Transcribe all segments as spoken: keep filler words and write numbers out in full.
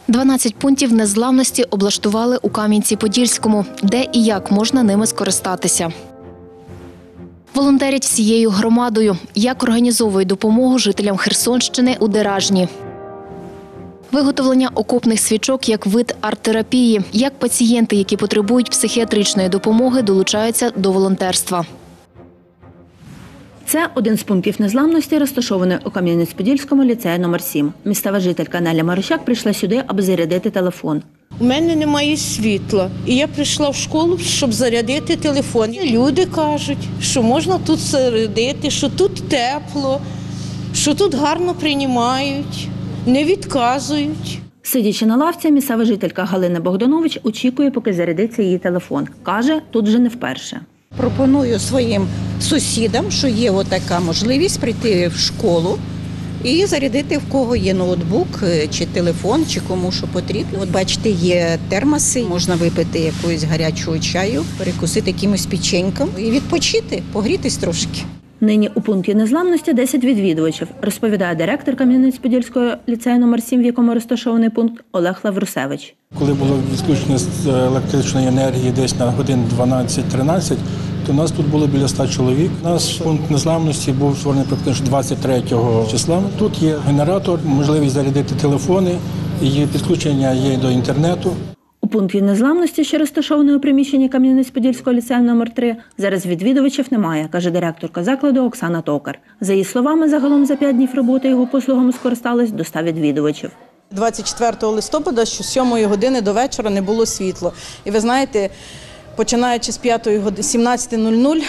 дванадцять пунктів незламності облаштували у Кам'янці-Подільському. Де і як можна ними скористатися? Волонтерять всією громадою. Як організовують допомогу жителям Херсонщини у Деражні. Виготовлення окопних свічок як вид арт-терапії. Як пацієнти, які потребують психіатричної допомоги, долучаються до волонтерства. Це один з пунктів незламності, розташований у Кам'янець-Подільському ліцеї номер сім. Місцева жителька Неля Марущак прийшла сюди, аби зарядити телефон. У мене немає світла, і я прийшла в школу, щоб зарядити телефон. Люди кажуть, що можна тут зарядити, що тут тепло, що тут гарно приймають, не відказують. Сидячи на лавці, місцева жителька Галина Богданович очікує, поки зарядиться її телефон. Каже, тут вже не вперше. Пропоную своїм сусідам, що є отака можливість прийти в школу і зарядити, в кого є ноутбук, чи телефон, чи кому що потрібно. От бачите, є термоси, можна випити якогось гарячого чаю, перекусити якимось печеньком і відпочити, погрітись трошки. Нині у пункті незламності десять відвідувачів, розповідає директор Кам'янець-Подільського ліцею номер сім, в якому розташований пункт, Олег Лаврусевич. Коли було відключення з електричної енергії десь на годин дванадцять-тринадцять, то у нас тут було біля ста чоловік. У нас пункт незламності був створений практично двадцять третього числа. Тут є генератор, можливість зарядити телефони, і підключення є до інтернету. У пункті незламності, що розташований у приміщенні Кам'янець-Подільського ліцею номер три, зараз відвідувачів немає, каже директорка закладу Оксана Токар. За її словами, загалом за п'ять днів роботи його послугами скористались до ста відвідувачів. двадцять четвертого листопада, що з сьомої години до вечора не було світла. І ви знаєте, починаючи з п'ятої години, сімнадцята нуль нуль,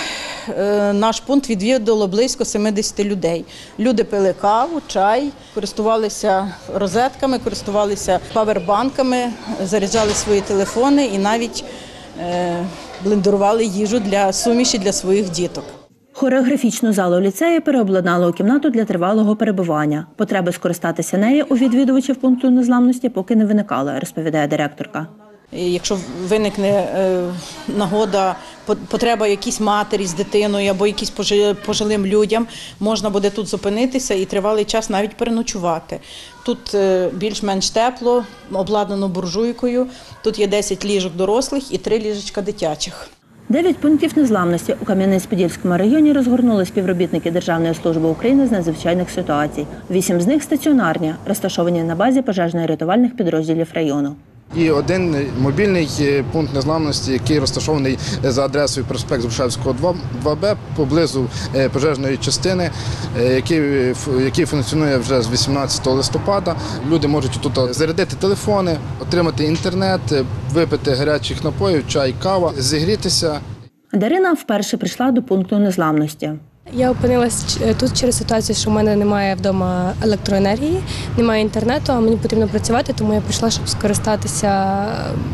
наш пункт відвідало близько сімдесят людей. Люди пили каву, чай, користувалися розетками, користувалися павербанками, заряджали свої телефони і навіть е, блендерували їжу для суміші для своїх діток. Хореографічну залу ліцею переобладнали у кімнату для тривалого перебування. Потреби скористатися нею у відвідувачів пункту незламності поки не виникало, розповідає директорка. Якщо виникне е, нагода, потреба якійсь матері з дитиною або якісь пожилим людям, можна буде тут зупинитися і тривалий час навіть переночувати. Тут е, більш-менш тепло, обладнано буржуйкою, тут є десять ліжок дорослих і три ліжечка дитячих. Дев'ять пунктів незламності у Кам'янець-Подільському районі розгорнули співробітники Державної служби України з надзвичайних ситуацій. Вісім з них стаціонарні, розташовані на базі пожежно-рятувальних підрозділів району. І один мобільний пункт незламності, який розташований за адресою проспект Грушевського, два Б, поблизу пожежної частини, який, який функціонує вже з вісімнадцятого листопада. Люди можуть тут зарядити телефони, отримати інтернет, випити гарячих напоїв, чай, кава, зігрітися. Дарина вперше прийшла до пункту незламності. Я опинилась тут через ситуацію, що в мене немає вдома електроенергії, немає інтернету, а мені потрібно працювати, тому я прийшла, щоб скористатися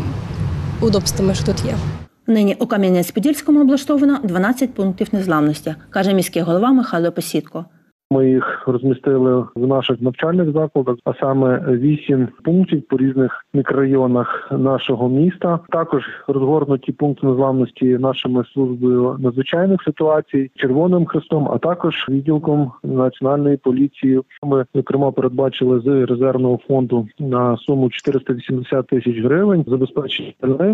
удобствами, що тут є. Нині у Кам'янець-Подільському облаштовано дванадцять пунктів незламності, каже міський голова Михайло Посідко. Ми їх розмістили в наших навчальних закладах, а саме вісім пунктів по різних мікрорайонах нашого міста. Також розгорнуті пункти незламності нашими службою надзвичайних ситуацій, Червоним Хрестом, а також відділком Національної поліції. Ми, зокрема, передбачили з резервного фонду на суму чотириста вісімдесят тисяч гривень забезпечення.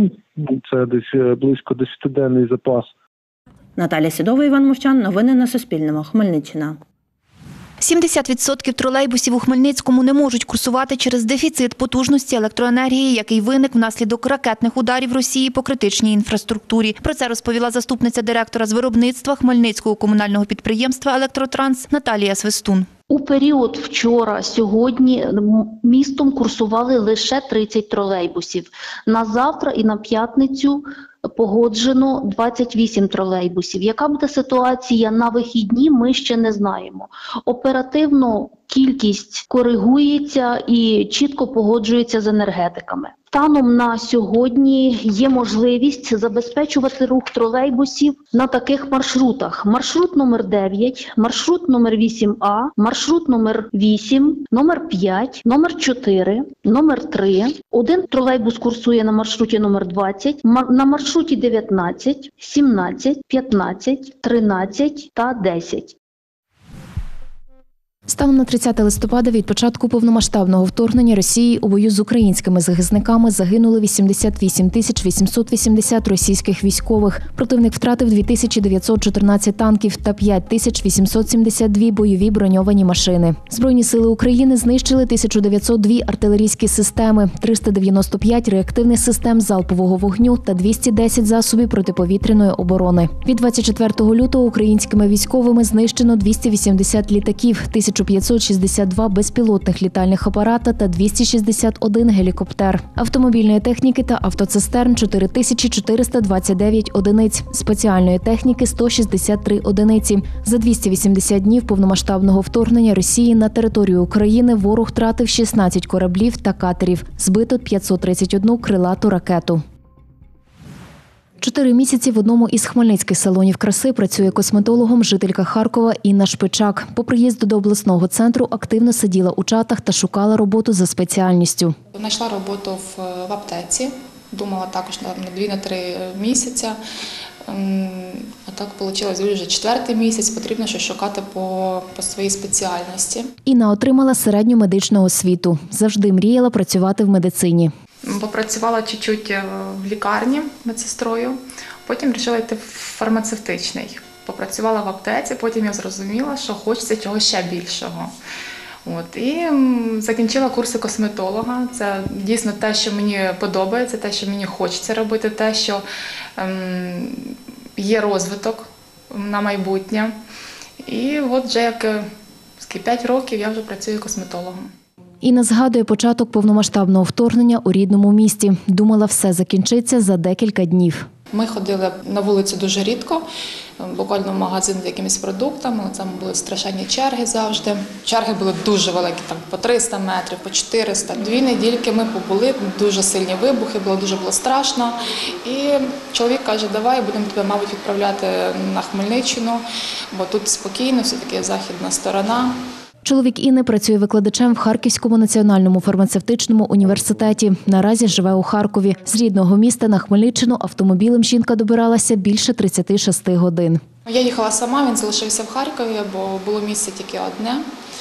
Це десь близько десятиденний запас. Наталя Сідова, Іван Мовчан. Новини на Суспільному. Хмельниччина. сімдесят відсотків тролейбусів у Хмельницькому не можуть курсувати через дефіцит потужності електроенергії, який виник внаслідок ракетних ударів Росії по критичній інфраструктурі. Про це розповіла заступниця директора з виробництва Хмельницького комунального підприємства «Електротранс» Наталія Свистун. У період вчора-сьогодні містом курсували лише тридцять тролейбусів. На завтра і на п'ятницю погоджено двадцять вісім тролейбусів. Яка буде ситуація на вихідні, ми ще не знаємо. Оперативно кількість коригується і чітко погоджується з енергетиками. Станом на сьогодні є можливість забезпечувати рух тролейбусів на таких маршрутах. Маршрут номер дев'ять, маршрут номер вісім А, маршрут номер вісім, номер п'ять, номер чотири, номер три. Один тролейбус курсує на маршруті номер двадцять, на маршруті дев'ятнадцять, сімнадцять, п'ятнадцять, тринадцять та десять. Станом на тридцяте листопада від початку повномасштабного вторгнення Росії у бою з українськими захисниками загинули вісімдесят вісім тисяч вісімсот вісімдесят російських військових. Противник втратив дві тисячі дев'ятсот чотирнадцять танків та п'ять тисяч вісімсот сімдесят дві бойові броньовані машини. Збройні сили України знищили тисяча дев'ятсот два артилерійські системи, триста дев'яносто п'ять реактивних систем залпового вогню та двісті десять засобів протиповітряної оборони. Від двадцять четвертого лютого українськими військовими знищено двісті вісімдесят літаків, тисяча п'ятсот шістдесят два безпілотних літальних апарата та двісті шістдесят один гелікоптер. Автомобільної техніки та автоцистерн – чотири тисячі чотириста двадцять дев'ять одиниць, спеціальної техніки – сто шістдесят три одиниці. За двісті вісімдесят днів повномасштабного вторгнення Росії на територію України ворог втратив шістнадцять кораблів та катерів, збито п'ятсот тридцять одну крилату ракету. Чотири місяці в одному із хмельницьких салонів краси працює косметологом жителька Харкова Інна Шпичак. По приїзду до обласного центру активно сиділа у чатах та шукала роботу за спеціальністю. Знайшла роботу в, в аптеці, думала також на дві-три місяці. А так вийшло вже четвертий місяць, потрібно щось шукати по, по своїй спеціальності. Інна отримала середню медичну освіту. Завжди мріяла працювати в медицині. Попрацювала чуть-чуть в лікарні медсестрою, потім вирішила йти в фармацевтичний. Попрацювала в аптеці, потім я зрозуміла, що хочеться чогось ще більшого. От, і закінчила курси косметолога. Це дійсно те, що мені подобається, те, що мені хочеться робити, те, що ем, є розвиток на майбутнє. І от вже як п'ять років я вже працюю косметологом. Інна згадує початок повномасштабного вторгнення у рідному місті. Думала, все закінчиться за декілька днів. Ми ходили на вулицю дуже рідко, буквально в магазин з якимись продуктами. Там були страшенні черги завжди. Черги були дуже великі, там по триста метрів, по чотириста. Дві недільки ми побули, дуже сильні вибухи, було дуже було страшно. І чоловік каже, давай будемо тебе, мабуть, відправляти на Хмельниччину, бо тут спокійно, все-таки західна сторона. Чоловік Інни працює викладачем в Харківському національному фармацевтичному університеті. Наразі живе у Харкові. З рідного міста на Хмельниччину автомобілем жінка добиралася більше тридцяти шести годин. Я їхала сама, він залишився в Харкові, бо було місце тільки одне.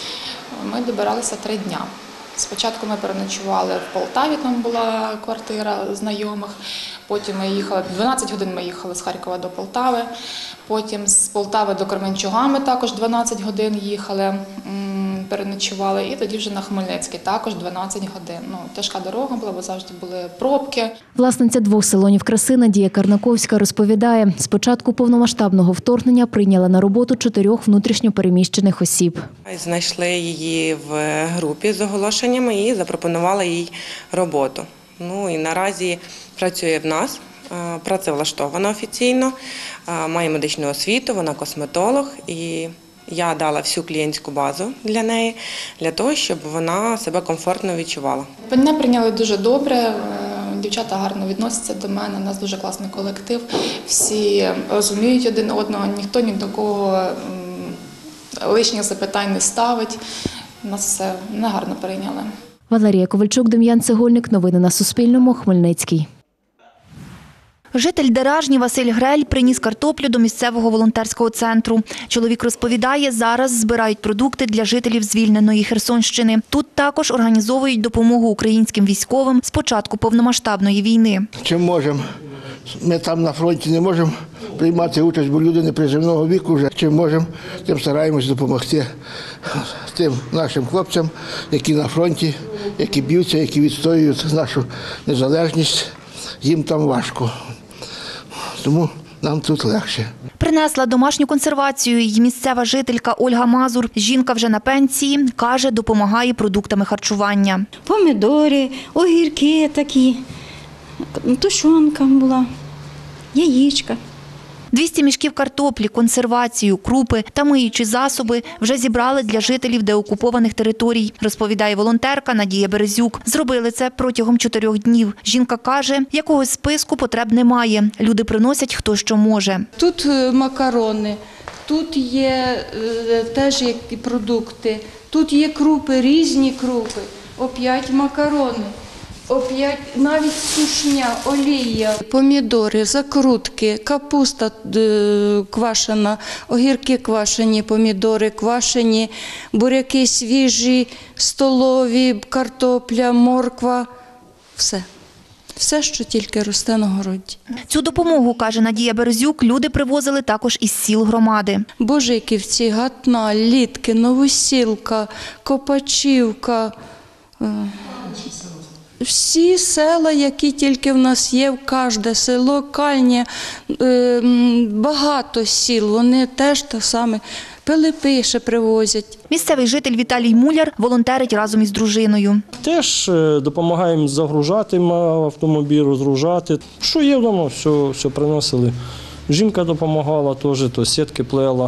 Ми добиралися три дня. Спочатку ми переночували в Полтаві, там була квартира знайомих. Потім ми їхали, дванадцять годин ми їхали з Харкова до Полтави. Потім з Полтави до Кременчуга ми також дванадцять годин їхали, переночували. І тоді вже на Хмельницький також дванадцять годин. Ну, тяжка дорога була, бо завжди були пробки. Власниця двох салонів краси Надія Карнаковська розповідає, з початку повномасштабного вторгнення прийняла на роботу чотирьох внутрішньо переміщених осіб. Знайшли її в групі з оголошеннями і запропонували їй роботу. Ну і наразі працює в нас, працевлаштована офіційно, має медичну освіту, вона косметолог, і я дала всю клієнтську базу для неї, для того, щоб вона себе комфортно відчувала. Мене прийняли дуже добре, дівчата гарно відносяться до мене, у нас дуже класний колектив, всі розуміють один одного, ніхто ні до кого лишніх запитань не ставить, нас все негарно прийняли. Валерія Ковальчук, Дем'ян Цегольник. Новини на Суспільному. Хмельницький. Житель Деражні Василь Грель приніс картоплю до місцевого волонтерського центру. Чоловік розповідає, зараз збирають продукти для жителів звільненої Херсонщини. Тут також організовують допомогу українським військовим з початку повномасштабної війни. Чим можемо? Ми там на фронті не можемо приймати участь, бо люди не приземного віку вже. Чим можемо, тим стараємось допомогти тим нашим хлопцям, які на фронті, які б'ються, які відстоюють нашу незалежність. Їм там важко, тому нам тут легше. Принесла домашню консервацію й місцева жителька Ольга Мазур. Жінка вже на пенсії, каже, допомагає продуктами харчування. Помідори, огірки такі, тушонка була, яєчка. двісті мішків картоплі, консервацію, крупи та миючі засоби вже зібрали для жителів деокупованих територій, розповідає волонтерка Надія Березюк. Зробили це протягом чотирьох днів. Жінка каже, якогось списку потреб немає. Люди приносять хто що може. Тут макарони, тут є теж які продукти, тут є крупи, різні крупи, опять макарони. Оп'ять навіть сушня, олія, помідори, закрутки, капуста е, квашена, огірки квашені, помідори квашені, буряки свіжі, столові, картопля, морква – все. Все, що тільки росте на городі. Цю допомогу, каже Надія Березюк, люди привозили також із сіл громади. Божиківці, Гатна, Літки, Новосілка, Копачівка. Всі села, які тільки в нас є, кожне село, Кальня, багато сіл, вони теж те саме. Пилипи ще привозять. Місцевий житель Віталій Муляр волонтерить разом із дружиною. Теж допомагаємо загружати автомобіль, розгружати. Що є вдома, все, все приносили. Жінка допомагала теж, то сітки плела.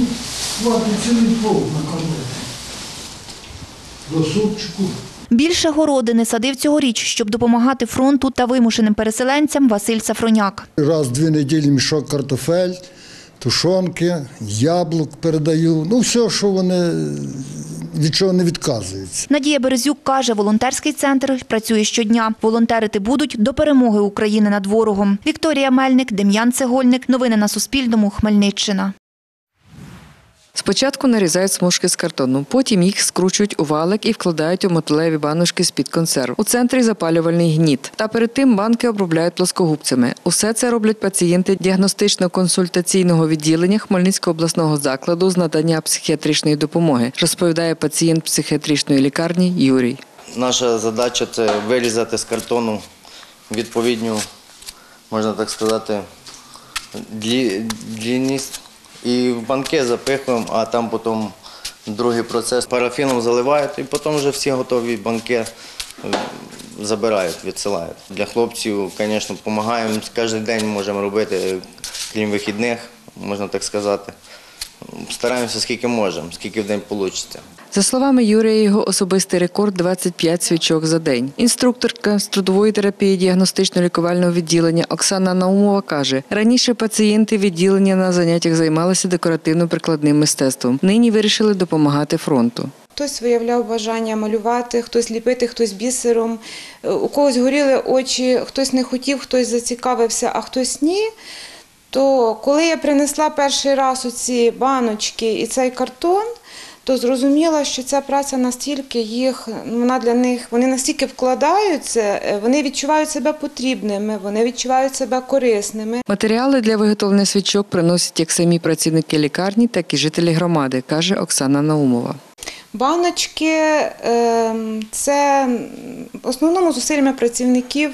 До супчику. Більше городини садив цьогоріч, щоб допомагати фронту та вимушеним переселенцям Василь Сафроняк. Раз в дві неділі мішок картофель, тушонки, яблук передаю. Ну, все, що вони від чого не відказуються. Надія Березюк каже, волонтерський центр працює щодня. Волонтерити будуть до перемоги України над ворогом. Вікторія Мельник, Дем'ян Цегольник. Новини на Суспільному. Хмельниччина. Спочатку нарізають смужки з картону, потім їх скручують у валик і вкладають у металеві баночки з-під консерв. У центрі запалювальний гніт. Та перед тим банки обробляють плоскогубцями. Усе це роблять пацієнти діагностично-консультаційного відділення Хмельницького обласного закладу з надання психіатричної допомоги, розповідає пацієнт психіатричної лікарні Юрій. Наша задача – це вирізати з картону відповідну, можна так сказати, длінність. І в банки запихуємо, а там потім другий процес. Парафіном заливають і потім вже всі готові банки забирають, відсилають. Для хлопців, звісно, допомагаємо. Кожен день можемо робити, крім вихідних, можна так сказати. Стараємося скільки можемо, скільки в день вийде. За словами Юрія, його особистий рекорд – двадцять п'ять свічок за день. Інструкторка з трудової терапії діагностично-лікувального відділення Оксана Наумова каже, раніше пацієнти відділення на заняттях займалися декоративно-прикладним мистецтвом. Нині вирішили допомагати фронту. Хтось виявляв бажання малювати, хтось ліпити, хтось бісером, у когось горіли очі, хтось не хотів, хтось зацікавився, а хтось ні. То коли я принесла перший раз оці баночки і цей картон, то зрозуміла, що ця праця настільки їх, вона для них, вони настільки вкладаються, вони відчувають себе потрібними, вони відчувають себе корисними. Матеріали для виготовлення свічок приносять як самі працівники лікарні, так і жителі громади, каже Оксана Наумова. Баночки – це в основному зусиллями працівників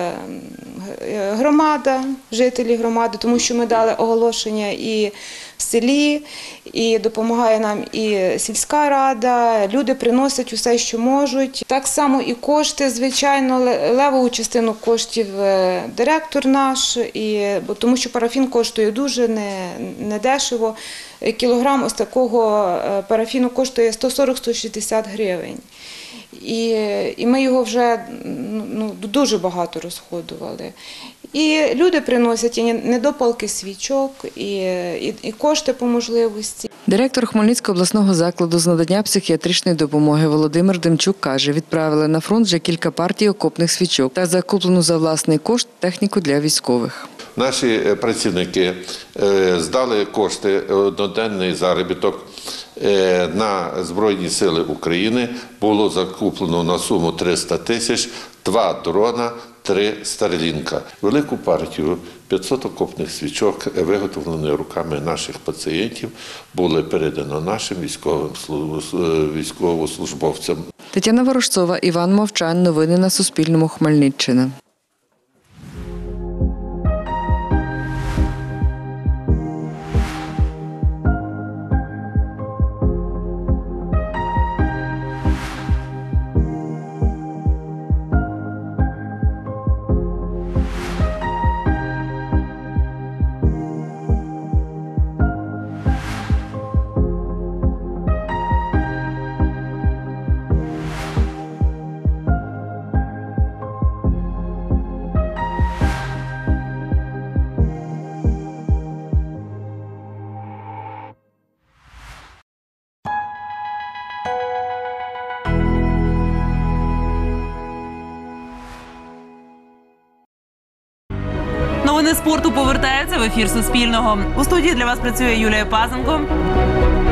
громада, жителі громади, тому що ми дали оголошення і в селі, і допомагає нам і сільська рада, люди приносять усе, що можуть. Так само і кошти, звичайно, левову частину коштів директор наш, і, тому що парафін коштує дуже недешево. Кілограм ось такого парафіну коштує сто сорок - сто шістдесят гривень. І, і ми його вже ну, дуже багато розходували. І люди приносять і недопалки свічок, і, і, і кошти по можливості. Директор Хмельницького обласного закладу з надання психіатричної допомоги Володимир Демчук каже, відправили на фронт вже кілька партій окопних свічок та закуплену за власний кошт техніку для військових. Наші працівники здали кошти, одноденний заробіток на Збройні сили України. Було закуплено на суму триста тисяч, два дрона, три старлінка. Велику партію п'ятсот окопних свічок, виготовлені руками наших пацієнтів, були передано нашим військовим військовослужбовцям. Тетяна Ворожцова, Іван Мовчан. Новини на Суспільному. Хмельниччина. Новини спорту повертаються в ефір Суспільного. У студії для вас працює Юлія Пазенко.